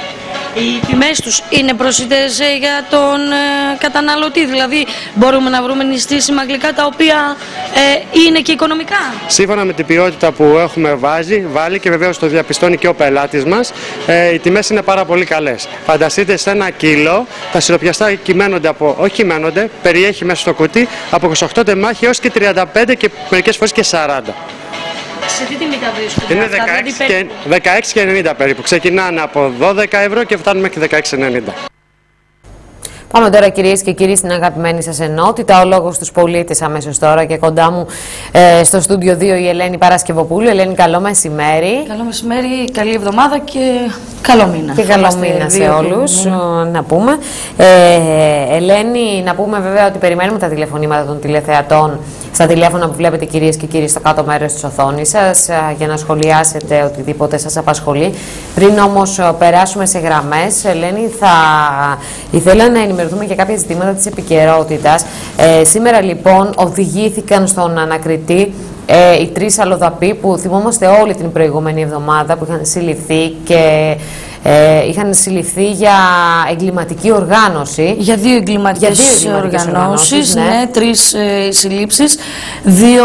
Οι τιμές τους είναι προσιτές ε, για τον ε, καταναλωτή, δηλαδή μπορούμε να βρούμε νηστήσιμα γλυκά τα οποία ε, είναι και οικονομικά. Σύμφωνα με την ποιότητα που έχουμε βάζει, βάλει και βεβαίως το διαπιστώνει και ο πελάτης μας, ε, οι τιμές είναι πάρα πολύ καλές. Φανταστείτε σε ένα κιλό τα σιροπιαστά κυμαίνονται από, όχι κυμαίνονται, περιέχει μέσα στο κουτί από είκοσι οκτώ τεμάχια έως και τριάντα πέντε και μερικές φορές και σαράντα. Σε τι τιμή τα βρίσκονται? Είναι δεκαέξι και ενενήντα περίπου. Ξεκινάνε από δώδεκα ευρώ και φτάνουν μέχρι δεκαέξι ενενήντα. Πάμε τώρα, κυρίες και κύριοι, στην αγαπημένη σας ενότητα. Ο λόγος στους πολίτες αμέσως τώρα, και κοντά μου ε, στο στούντιο δύο η Ελένη Παρασκευοπούλου. Ελένη, καλό μεσημέρι. Καλό μεσημέρι, καλή εβδομάδα και καλό μήνα. Και καλό μήνα σε όλους, να πούμε. Ε, Ελένη, να πούμε βέβαια ότι περιμένουμε τα τηλεφωνήματα των τηλεθεατών στα τηλέφωνα που βλέπετε, κυρίες και κύριοι, στο κάτω μέρος της οθόνης σας, για να σχολιάσετε οτιδήποτε σας απασχολεί. Πριν όμως περάσουμε σε γραμμές, Ελένη, θα ήθελα να ενημερωθούμε για κάποια ζητήματα της επικαιρότητας. Ε, σήμερα λοιπόν οδηγήθηκαν στον ανακριτή ε, οι τρεις αλλοδαποί που θυμόμαστε όλη την προηγούμενη εβδομάδα, που είχαν συλληφθεί και ε, είχαν συλληφθεί για εγκληματική οργάνωση. Για δύο εγκληματικές, για δύο εγκληματικές οργανώσεις, οργανώσεις, ναι, ναι, τρεις ε, συλλήψεις, δύο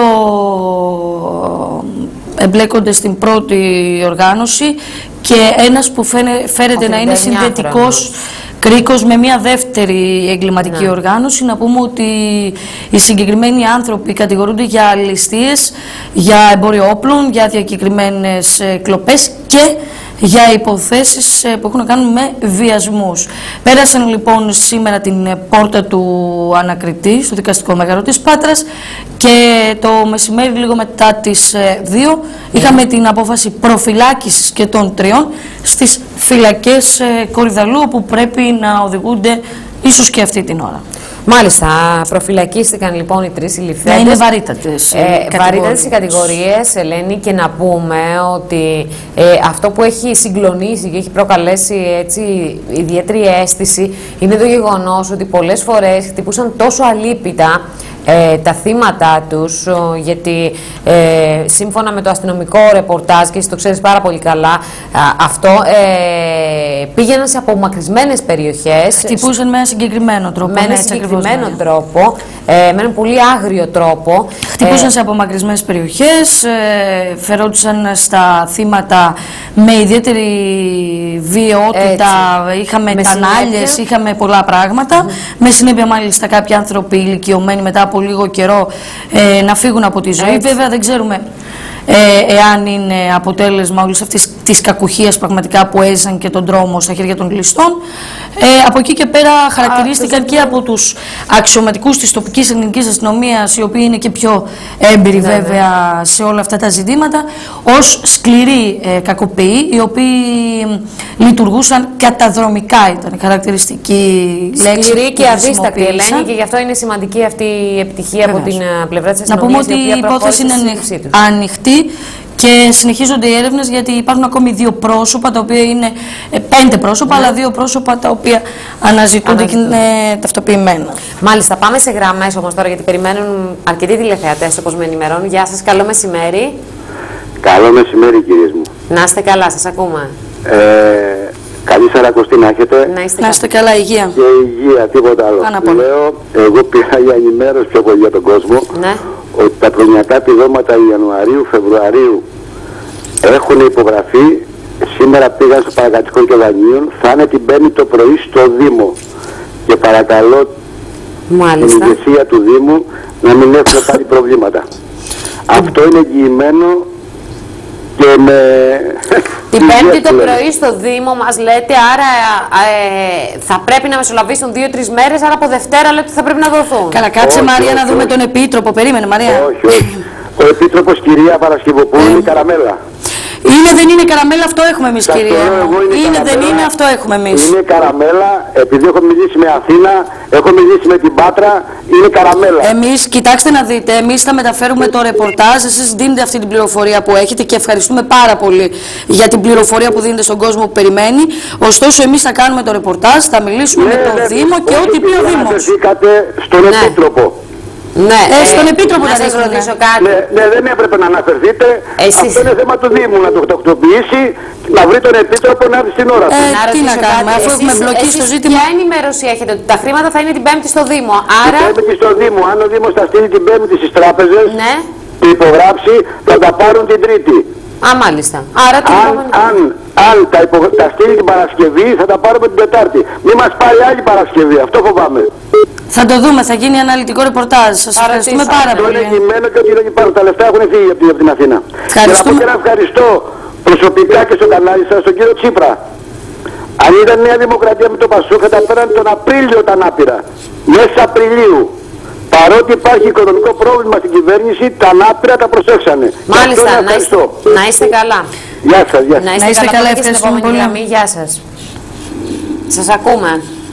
εμπλέκονται στην πρώτη οργάνωση και ένας που φαίνε, φέρεται να είναι συνδετικός κρίκος με μια δεύτερη εγκληματική, ναι, οργάνωση. Να πούμε ότι οι συγκεκριμένοι άνθρωποι κατηγορούνται για ληστείες, για εμπόριο όπλων, για διακεκριμένες κλοπές και για υποθέσεις που έχουν να κάνουν με βιασμούς. Πέρασαν λοιπόν σήμερα την πόρτα του ανακριτή στο δικαστικό μέγαρο της Πάτρας και το μεσημέρι, λίγο μετά τις δύο, yeah. είχαμε την απόφαση προφυλάκησης και των τριών στις φυλακές Κορυδαλού, όπου πρέπει να οδηγούνται ίσως και αυτή την ώρα. Μάλιστα, προφυλακίστηκαν λοιπόν οι τρεις συλληφθέντες. Ναι, είναι βαρύτατες ε, βαρύτατες οι κατηγορίες, Ελένη, και να πούμε ότι ε, αυτό που έχει συγκλονίσει και έχει προκαλέσει έτσι ιδιαίτερη αίσθηση είναι το γεγονός ότι πολλές φορές χτυπούσαν τόσο αλίπητα Ε, τα θύματα τους, ο, γιατί ε, σύμφωνα με το αστυνομικό ρεπορτάζ, και εσύ το ξέρεις πάρα πολύ καλά α, αυτό, ε, πήγαιναν σε απομακρυσμένες περιοχές. Χτυπούσαν με ένα συγκεκριμένο τρόπο. Με ένα συγκεκριμένο τρόπο, ε, με έναν πολύ άγριο τρόπο. Χτυπούσαν ε, σε απομακρυσμένες περιοχές, ε, φερόντουσαν στα θύματα με ιδιαίτερη βιαιότητα, έτσι, είχαμε τανάλιες, είχαμε πολλά πράγματα. Mm. Με συνέπεια μάλιστα κάποιοι άνθρωποι ηλικιωμένοι μετά από λίγο καιρό ε, να φύγουν από τη ζωή. Έτσι. Βέβαια δεν ξέρουμε ε, εάν είναι αποτέλεσμα όλης αυτής της κακουχίας πραγματικά που έζησαν και τον τρόμο στα χέρια των ληστών. Ε, από εκεί και πέρα χαρακτηρίστηκαν Α, και από τους αξιωματικούς της τοπικής ελληνικής αστυνομίας, οι οποίοι είναι και πιο έμπειροι, ναι, βέβαια, ναι, σε όλα αυτά τα ζητήματα, ως σκληροί ε, κακοποιοί, οι οποίοι λειτουργούσαν καταδρομικά, ήταν χαρακτηριστική λέξη. Σκληρή και αδίστακτη, Ελένη, και γι' αυτό είναι σημαντική αυτή η επιτυχία, βεβαίως, από την πλευρά της αστυνομίας. Να πούμε ότι η υπόθεση είναι ανοιχτή και συνεχίζονται οι έρευνες, γιατί υπάρχουν ακόμη δύο πρόσωπα, τα οποία είναι ε, πέντε πρόσωπα, ναι, αλλά δύο πρόσωπα τα οποία αναζητούνται και είναι ταυτοποιημένα. Μάλιστα, πάμε σε γραμμές όμως τώρα, γιατί περιμένουν αρκετοί τηλεθεατές, όπως με ενημερώνουν. Γεια σας, καλό μεσημέρι. Καλό μεσημέρι, κυρίες μου. Να είστε καλά, σας ακούμε. Ε, καλή Σαρακοστή να έχετε. Να είστε, να είστε καλά, υγεία. Και υγεία, τίποτα άλλο. Αναπολύ. Λέω, εγώ πήρα για ενημέρωση πιο πολύ για τον κόσμο, ναι, ότι τα προνοιακά επιδόματα Ιανουαρίου, Φεβρουαρίου έχουν υπογραφεί. Σήμερα πήγαν στο Παρακατοικών και Δανείων, θα είναι την Πέμπτη το πρωί στο Δήμο. Και παρακαλώ, μάλιστα, την ηγεσία του Δήμου να μην έχουμε πάλι προβλήματα. Αυτό είναι εγγυημένο. Και με... Την Πέμπτη το πρωί στο Δήμο μας λέτε, άρα ε, θα πρέπει να μεσολαβήσουν δύο-τρεις μέρες, άρα από Δευτέρα λέτε ότι θα πρέπει να δοθούν. Καλά, κάτσε, όχι, Μαρία, όχι, να δούμε όχι. τον Επίτροπο. Περίμενε, Μαρία. Όχι, όχι. Ο Επίτροπος, κυρία Παρασκευοπούλου, είναι καραμέλα. Είναι, δεν είναι καραμέλα, αυτό έχουμε εμείς, κυρία. Είναι, είναι δεν είναι, αυτό έχουμε εμείς. Είναι καραμέλα, επειδή έχω μιλήσει με Αθήνα, έχω μιλήσει με την Πάτρα, είναι καραμέλα. Εμείς, κοιτάξτε να δείτε, εμείς θα μεταφέρουμε το ρεπορτάζ, εσείς δίνετε αυτή την πληροφορία που έχετε και ευχαριστούμε πάρα πολύ για την πληροφορία που δίνετε στον κόσμο που περιμένει. Ωστόσο, εμείς θα κάνουμε το ρεπορτάζ, θα μιλήσουμε, ναι, με τον, ναι, Δήμο, και ό,τι πει ο Δήμος. Αναφερθήκατε στον, ναι, Επίτροπο. Ναι, ε, στον ε, Επίτροπο να σας ρωτήσω κάτι. Ναι, ναι, δεν έπρεπε να αναφερθείτε. Εσείς... Αυτό είναι θέμα του Δήμου να το τακτοποιήσει, να βρει τον Επίτροπο να έρθει στην ώρα του. Ε, να τι να κάνουμε, αφού εσείς, έχουμε μπλοκίσει το ζήτημα. Ποια ενημέρωση έχετε ότι τα χρήματα θα είναι την Πέμπτη στο Δήμο. Άρα... Την Πέμπτη στο Δήμο. Αν ο Δήμος θα στείλει την Πέμπτη στις τράπεζες, ναι, που υπογράψει, θα τα πάρουν την Τρίτη. Α, μάλιστα. Άρα την αν, αν, αν τα, υπο... τα στείλει την Παρασκευή, θα τα πάρουμε την Τετάρτη. Μην μας πάρει άλλη Παρασκευή, αυτό φοβάμαι. Θα το δούμε, θα γίνει αναλυτικό ρεπορτάζ. Σας ευχαριστούμε πάρα πολύ. Αυτό είναι κειμένο και ότι δεν υπάρχουν. Τα λεφτά έχουν φύγει από την, από την Αθήνα. Ευχαριστούμε. Και να ευχαριστώ προσωπικά και στο κανάλι σας τον κύριο Τσίπρα. Αν ήταν μια δημοκρατία με το Πασούκ, θα τα πέραν τον Απρίλιο τα ανάπηρα. Μέσα Απριλίου. Παρότι υπάρχει οικονομικό πρόβλημα στην κυβέρνηση, τα ανάπηρα τα προσέξανε. Μάλιστα, να είστε, να είστε καλά. Γεια σας, γεια σας. Να είστε, να είστε καλά, καλά και στην επόμενη γραμμή. Γεια σας. Σας ακούμε.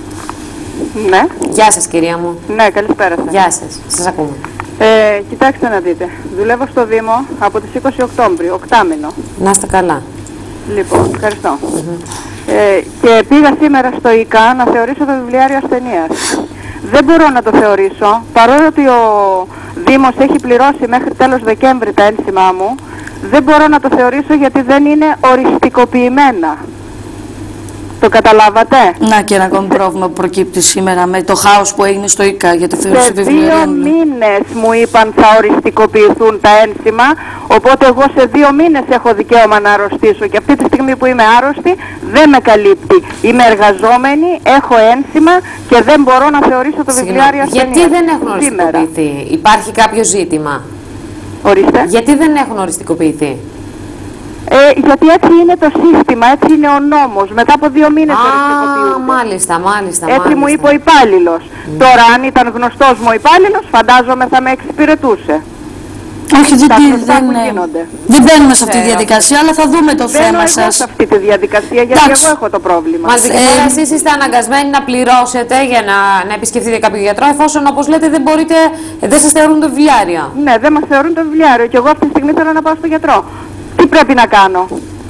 Ναι. Γεια σας, κυρία μου. Ναι, καλησπέρα σας. Γεια σας. Σας ακούμε. Ε, κοιτάξτε να δείτε. Δουλεύω στο Δήμο από τις είκοσι Οκτώβρη, οκτάμινο. Να είστε καλά. Λοιπόν, ευχαριστώ. Mm-hmm. ε, και πήγα σήμερα στο ΙΚΑ να θεωρήσω το βιβλιάριο ασθενείας. Δεν μπορώ να το θεωρήσω, παρότι ο Δήμος έχει πληρώσει μέχρι τέλος Δεκέμβρη τα ένσημά μου, δεν μπορώ να το θεωρήσω γιατί δεν είναι οριστικοποιημένα. Το καταλάβατε? Να και ένα ακόμη πρόβλημα που προκύπτει σήμερα με το χάος που έγινε στο ΙΚΑ για τη θεώρηση σε βιβλιαρίων. δύο μήνες μου είπαν θα οριστικοποιηθούν τα ένσημα, οπότε εγώ σε δύο μήνες έχω δικαίωμα να αρρωστήσω και αυτή τη στιγμή που είμαι άρρωστη δεν με καλύπτει. Είμαι εργαζόμενη, έχω ένσημα και δεν μπορώ να θεωρήσω το βιβλιάριο ασθενείας. Γιατί δεν έχουν οριστικοποιηθεί? Υπάρχει κάποιο ζήτημα? Ορίστε. Γιατί δεν έχουν οριστικοποιηθεί? Ε, γιατί έτσι είναι το σύστημα, έτσι είναι ο νόμος. Μετά από δύο μήνες οριστικοποιούνται. Μάλιστα, μάλιστα. Έτσι μάλιστα. μου είπε ο υπάλληλος. Mm. Τώρα, αν ήταν γνωστός μου ο υπάλληλος, φαντάζομαι θα με εξυπηρετούσε. Όχι, δεν, δεν, δεν μπαίνουμε σε αυτή τη διαδικασία, αλλά θα δούμε το Μπαίνω θέμα εγώ σας. σε αυτή τη διαδικασία, γιατί Εντάξει. εγώ έχω το πρόβλημα. Μάλιστα, και τώρα εσείς είστε αναγκασμένοι να πληρώσετε για να, να επισκεφτείτε κάποιο γιατρό, εφόσον όπως λέτε δεν μπορείτε, δεν σας θεωρούν το βιβλιάριο. Ναι, δεν μας θεωρούν το βιβλιάριο και εγώ αυτή τη στιγμή θέλω να πάω στο γιατρό. Τι πρέπει να κάνω?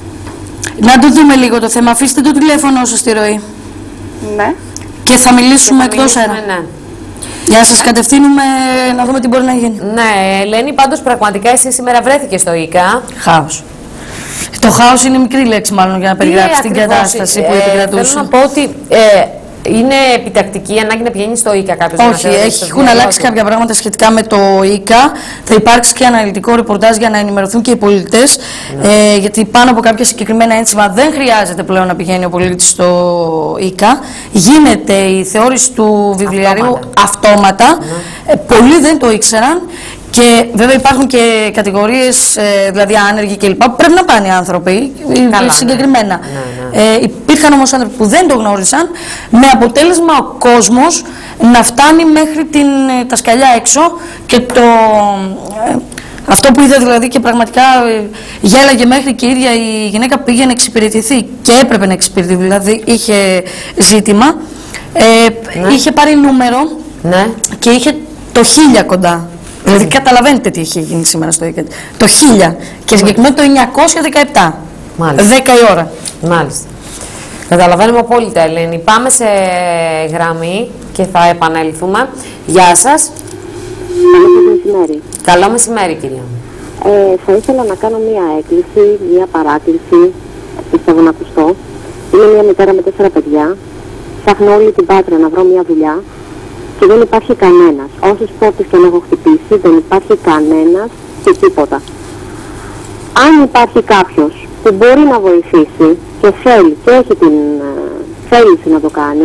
Να το δούμε λίγο το θέμα. Αφήστε το τηλέφωνο σας στη ροή. Ναι. Και θα μιλήσουμε εκτός αέρα. Ναι. Για να σας κατευθύνουμε να δούμε τι μπορεί να γίνει. Ναι, Ελένη, πάντως πραγματικά εσύ σήμερα βρέθηκε στο ΙΚΑ. Χάος. Το χάος είναι μικρή λέξη μάλλον για να περιγράψει την κατάσταση ε, που επικρατούσε. Θέλω να πω ότι ε, είναι επιτακτική ανάγκη να πηγαίνει στο ΙΚΑ κάποιος? Όχι, έχουν αλλάξει του. κάποια πράγματα σχετικά με το ΙΚΑ. Θα υπάρξει και αναλυτικό ρεπορτάζ για να ενημερωθούν και οι πολίτες. Ναι. Ε, γιατί πάνω από κάποια συγκεκριμένα ένσημα δεν χρειάζεται πλέον να πηγαίνει ο πολίτης στο ΙΚΑ. Γίνεται η θεώρηση του βιβλιαρίου αυτόματα. αυτόματα. Ναι. Ε, πολλοί δεν το ήξεραν. Και βέβαια υπάρχουν και κατηγορίες, ε, δηλαδή άνεργοι κλπ. Που πρέπει να πάνε οι άνθρωποι, Καλά, συγκεκριμένα. Ναι. Ναι, ναι. Ε, υπήρχαν όμως άνθρωποι που δεν το γνώρισαν, με αποτέλεσμα ο κόσμος να φτάνει μέχρι την, τα σκαλιά έξω και το... Ε, αυτό που είδα δηλαδή και πραγματικά ε, γέλαγε μέχρι και η ίδια η γυναίκα που πήγε να εξυπηρετηθεί και έπρεπε να εξυπηρετηθεί, δηλαδή είχε ζήτημα, ε, ναι. είχε πάρει νούμερο ναι. και είχε το χίλια κοντά. Δηλαδή καταλαβαίνετε τι είχε γίνει σήμερα στο ΙΚΑ. Το χίλια και συγκεκριμένα το εννιακόσια δεκαεπτά. Μάλιστα. δέκα η ώρα. Μάλιστα. Καταλαβαίνουμε απόλυτα, Ελένη. Πάμε σε γραμμή και θα επανέλθουμε. Γεια σας. Καλό μεσημέρι. Καλό μεσημέρι, κυρία. Ε, θα ήθελα να κάνω μία έκκληση, μία παράκληση. Πιστεύω να ακουστώ. Είμαι μία μητέρα με τέσσερα παιδιά. Ψάχνω όλη την Πάτρα να βρω μία δουλειά. Και δεν υπάρχει κανένας. Όσες πόρτες και να έχω χτυπήσει, δεν υπάρχει κανένας και τίποτα. Αν υπάρχει κάποιος που μπορεί να βοηθήσει και θέλει και έχει την ε, θέληση να το κάνει,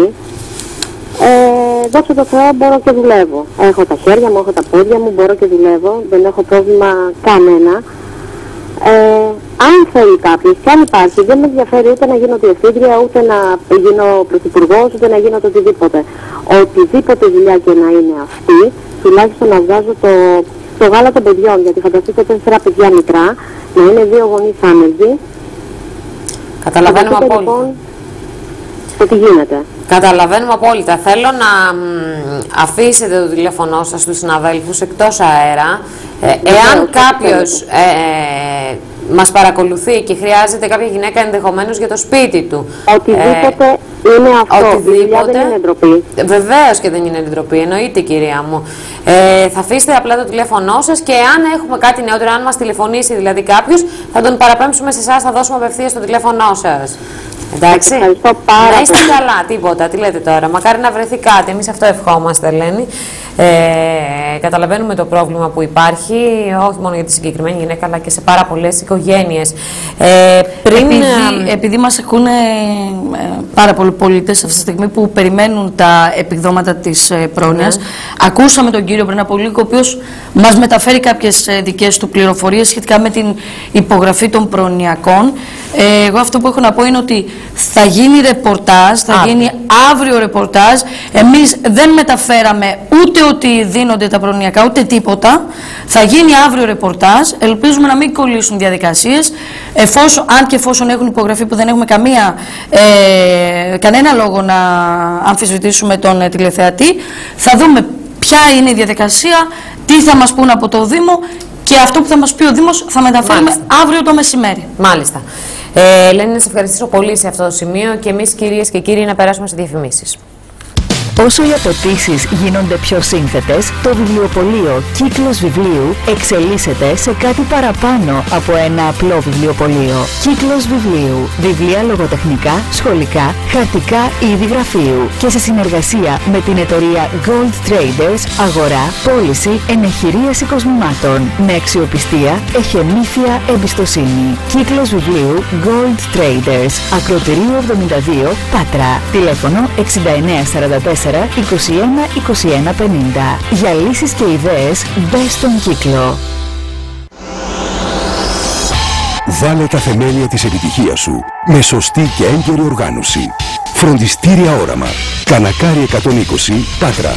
ε, δόξα τω Θεώ μπορώ και δουλεύω. Έχω τα χέρια μου, έχω τα πόδια μου, μπορώ και δουλεύω, δεν έχω πρόβλημα κανένα. Ε, αν θέλει κάποιος και αν υπάρχει, δεν με ενδιαφέρει ούτε να γίνω διευθύντρια, ούτε να γίνω πρωθυπουργός, ούτε να γίνω το οτιδήποτε. Οτιδήποτε δουλειά και να είναι αυτή, τουλάχιστον να βγάζω το, το γάλα των παιδιών. Γιατί φανταστείτε τέσσερα παιδιά μικρά, να είναι δύο γονείς άνεργοι. Καταλαβαίνουμε απόλυτα. Λοιπόν, το τι γίνεται. Καταλαβαίνουμε απόλυτα. Θέλω να αφήσετε το τηλέφωνό σας στους συναδέλφους εκτός αέρα. Ε, εάν κάποιος ε, μας παρακολουθεί και χρειάζεται κάποια γυναίκα ενδεχομένως για το σπίτι του. Οτιδήποτε ε, είναι αυτό. Οτιδήποτε. Δεν είναι ντροπή. Βεβαίως και δεν είναι ντροπή, εννοείται κυρία μου. Ε, θα αφήσετε απλά το τηλέφωνό σας και αν έχουμε κάτι νεότερο, αν μας τηλεφωνήσει δηλαδή κάποιος, θα τον παραπέμψουμε σε εσάς, θα δώσουμε απευθείας το τηλέφωνό σας. Εντάξει. Ευχαριστώ πάρα να είστε καλά, τίποτα. Τι λέτε τώρα. Μακάρι να βρεθεί κάτι. Εμείς αυτό ευχόμαστε, Ελένη. Ε, καταλαβαίνουμε το πρόβλημα που υπάρχει, όχι μόνο για τη συγκεκριμένη γυναίκα, αλλά και σε πάρα πολλές οικογένειες. Ε, πριν... επειδή, επειδή μας ακούνε ε, πάρα πολλοί πολίτες αυτή τη στιγμή που περιμένουν τα επιδόματα της ε, πρόνοιας, ναι. Ακούσαμε τον κύριο πριν από λίγο, ο οποίος μας μεταφέρει κάποιες ε, δικές του πληροφορίες σχετικά με την υπογραφή των προνοιακών. Ε, εγώ αυτό που έχω να πω είναι ότι θα γίνει ρεπορτάζ, θα αύριο. γίνει αύριο ρεπορτάζ. Εμείς δεν μεταφέραμε ούτε ότι δίνονται τα προνοιακά, ούτε τίποτα. Θα γίνει αύριο ρεπορτάζ. Ελπίζουμε να μην κολλήσουν διαδικασίες. Εφόσον, αν και εφόσον έχουν υπογραφεί, που δεν έχουμε καμία, ε, κανένα λόγο να αμφισβητήσουμε τον ε, τηλεθεατή, θα δούμε ποια είναι η διαδικασία, τι θα μας πούν από το Δήμο και αυτό που θα μας πει ο Δήμος θα μεταφέρουμε Μάλιστα. αύριο το μεσημέρι. Μάλιστα. Ε, Ελένη, να σε ευχαριστήσω πολύ σε αυτό το σημείο και εμείς κυρίες και κύριοι να περάσουμε σε διαφημίσεις. Όσο οι απαιτήσεις γίνονται πιο σύνθετες, το βιβλιοπωλείο Κύκλος Βιβλίου εξελίσσεται σε κάτι παραπάνω από ένα απλό βιβλιοπωλείο. Κύκλος Βιβλίου. Βιβλία λογοτεχνικά, σχολικά, χαρτικά είδη γραφείου και σε συνεργασία με την εταιρεία Gold Traders, αγορά, πώληση, ενεχειρίαση κοσμημάτων. Με αξιοπιστία, εχεμήθεια, εμπιστοσύνη. Κύκλος Βιβλίου Gold Traders. Ακροτηρίου εβδομήντα δύο, Πάτρα. Τηλέφωνο εξήντα εννέα σαράντα τέσσερα είκοσι ένα είκοσι ένα πενήντα. Για λύσεις και ιδέες, μπες στον Κύκλο. Βάλε τα θεμέλια της επιτυχίας σου με σωστή και έγκαιρη οργάνωση. Φροντιστήρια Όραμα. Κανακάρι εκατόν είκοσι, Πάτρα.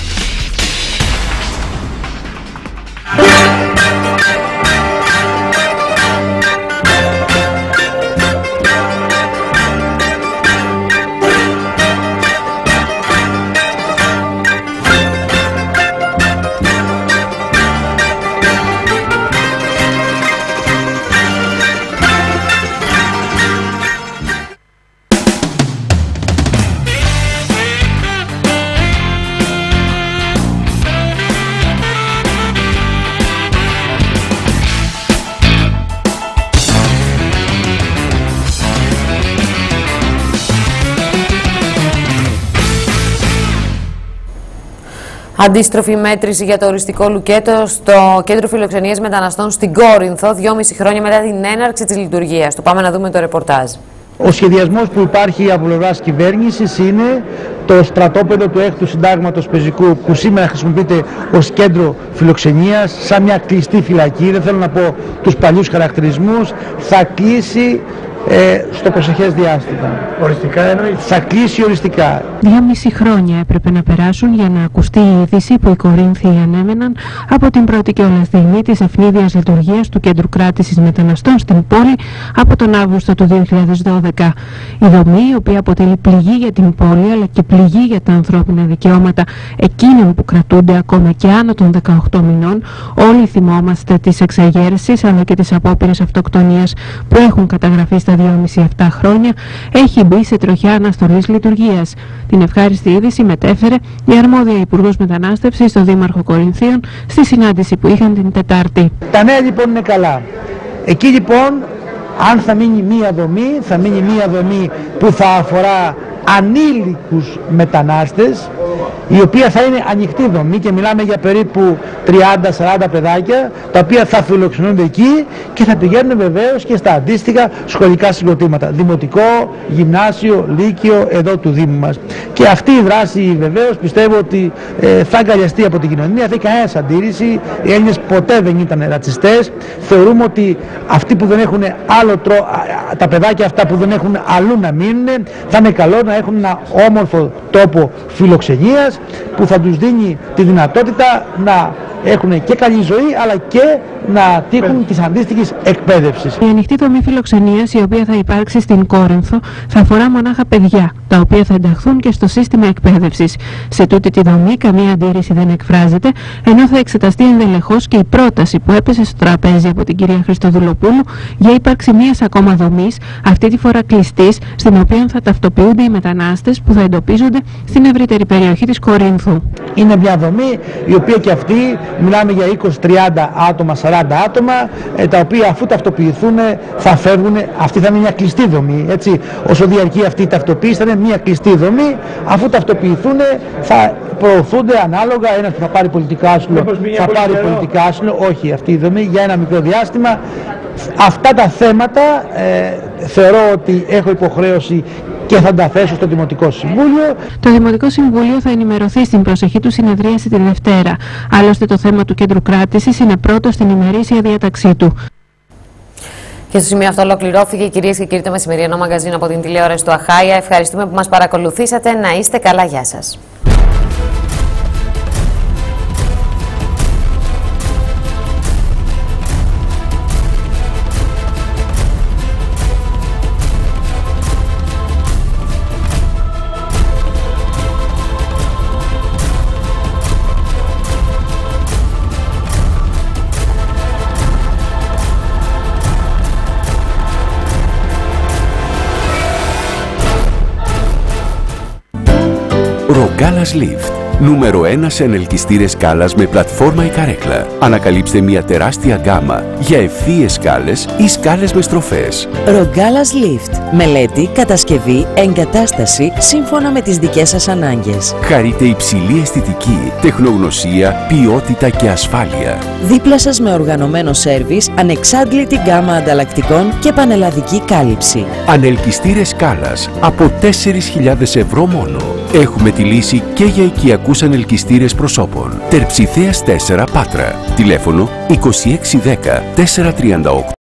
Αντίστροφη μέτρηση για το οριστικό λουκέτο στο κέντρο φιλοξενίας μεταναστών στην Κόρινθο, δυόμιση χρόνια μετά την έναρξη της λειτουργίας του. Πάμε να δούμε το ρεπορτάζ. Ο σχεδιασμός που υπάρχει από πλευράς κυβέρνησης είναι το στρατόπεδο του έκτου συντάγματος πεζικού, που σήμερα χρησιμοποιείται ως κέντρο φιλοξενίας, σαν μια κλειστή φυλακή. Δεν θέλω να πω τους παλιούς χαρακτηρισμούς. Θα κλείσει ε, στο προσεχές διάστημα. Οριστικά εννοείται. Θα κλείσει οριστικά. Δύο μισή χρόνια έπρεπε να περάσουν για να ακουστεί η είδηση που οι Κορίνθιοι ανέμεναν από την πρώτη κιόλας στιγμή της ευνίδιας λειτουργίας του Κέντρου Κράτησης Μεταναστών στην πόλη από τον Αύγουστο του δύο χιλιάδες δώδεκα. Η δομή, η οποία αποτελεί πληγή για την πόλη αλλά και πληγή για τα ανθρώπινα δικαιώματα εκείνων που κρατούνται ακόμα και άνω των δεκαοκτώ μηνών, όλοι θυμόμαστε τις εξαγέρσεις αλλά και τις απόπειρες αυτοκτονίας που έχουν καταγραφεί στα δυόμισι επτά χρόνια, έχει μπει σε τροχιά αναστολής λειτουργίας. Την ευχάριστη είδηση μετέφερε η αρμόδια Υπουργός Μετανάστευσης στο Δήμαρχο Κορινθίων στη συνάντηση που είχαν την Τετάρτη. Τα νέα λοιπόν είναι καλά. Εκεί λοιπόν, αν θα μείνει μία δομή, θα μείνει μία δομή που θα αφορά ανήλικους μετανάστες, η οποία θα είναι ανοιχτή δομή και μιλάμε για περίπου τριάντα σαράντα παιδάκια, τα οποία θα φιλοξενούνται εκεί και θα πηγαίνουν βεβαίως και στα αντίστοιχα σχολικά συγκροτήματα, δημοτικό, γυμνάσιο, λύκειο εδώ του Δήμου μας. Και αυτή η δράση βεβαίως πιστεύω ότι ε, θα αγκαλιαστεί από την κοινωνία, δεν έχει κανένα αντίρρηση. Οι Έλληνες ποτέ δεν ήταν ρατσιστές. Θεωρούμε ότι αυτοί που δεν έχουν άλλο τρόπο, τα παιδάκια αυτά που δεν έχουν αλλού να μείνουν, θα είναι καλό να έχουν ένα όμορφο τόπο φιλοξενίας που θα τους δίνει τη δυνατότητα να έχουν και καλή ζωή αλλά και να τύχουν της αντίστοιχης εκπαίδευσης. Η ανοιχτή δομή φιλοξενίας, η οποία θα υπάρξει στην Κόρινθο, θα αφορά μονάχα παιδιά, τα οποία θα ενταχθούν και στο σύστημα εκπαίδευσης. Σε τούτη τη δομή καμία αντίρρηση δεν εκφράζεται, ενώ θα εξεταστεί ενδελεχώς και η πρόταση που έπεσε στο τραπέζι από την κυρία Χριστοδουλοπούλου για ύπαρξη μιας ακόμα δομής, αυτή τη φορά κλειστής, στην οποία θα ταυτοποιούνται οι μετανάστες που θα εντοπίζονται στην ευρύτερη περιοχή της Κορίνθου. Είναι μια δομή η οποία και αυτή, μιλάμε για είκοσι τριάντα άτομα, σαράντα άτομα, ε, τα οποία αφού ταυτοποιηθούν θα φεύγουν. Αυτή θα είναι μια κλειστή δομή. Έτσι, όσο διαρκεί αυτή η ταυτοποίηση, θα είναι μια κλειστή δομή. Αφού ταυτοποιηθούν, θα προωθούνται ανάλογα. Ένας που θα πάρει πολιτικά άσυλο θα πάρει πολιτικά άσυλο. Όχι, αυτή η δομή για ένα μικρό διάστημα. Αυτά τα θέματα ε, θεωρώ ότι έχω υποχρέωση και θα τα θέσω στο Δημοτικό Συμβούλιο. Το Δημοτικό Συμβούλιο θα ενημερωθεί στην προσεχή του συνεδρίαση τη Δευτέρα. Άλλωστε το θέμα του κέντρου κράτησης είναι πρώτο στην ημερήσια διάταξή του. Και στο σημείο αυτό ολοκληρώθηκε, κυρίες και κύριοι, το μεσημεριανό μαγκαζίνο από την τηλεόραση του Αχάια. Ευχαριστούμε που μας παρακολουθήσατε. Να είστε καλά. Γεια σας. Ρογκάλας Lift. Νούμερο ένα σε ενελκυστήρες σκάλας με πλατφόρμα ή καρέκλα. Ανακαλύψτε μια τεράστια γκάμα για ευθείες σκάλες ή σκάλες με στροφές. Ρογκάλας Lift. Μελέτη, κατασκευή, εγκατάσταση σύμφωνα με τις δικές σας ανάγκες. Χαρείτε υψηλή αισθητική, τεχνογνωσία, ποιότητα και ασφάλεια. Δίπλα σας με οργανωμένο σέρβις, ανεξάντλητη γκάμα ανταλλακτικών και πανελλαδική κάλυψη. Ανελκυστήρες σκάλας από τέσσερις χιλιάδες ευρώ μόνο. Έχουμε τη λύση και για οικιακούς ανελκυστήρες προσώπων. Τερψιθέας τέσσερα Πάτρα. Τηλέφωνο είκοσι έξι δέκα τετρακόσια τριάντα οκτώ.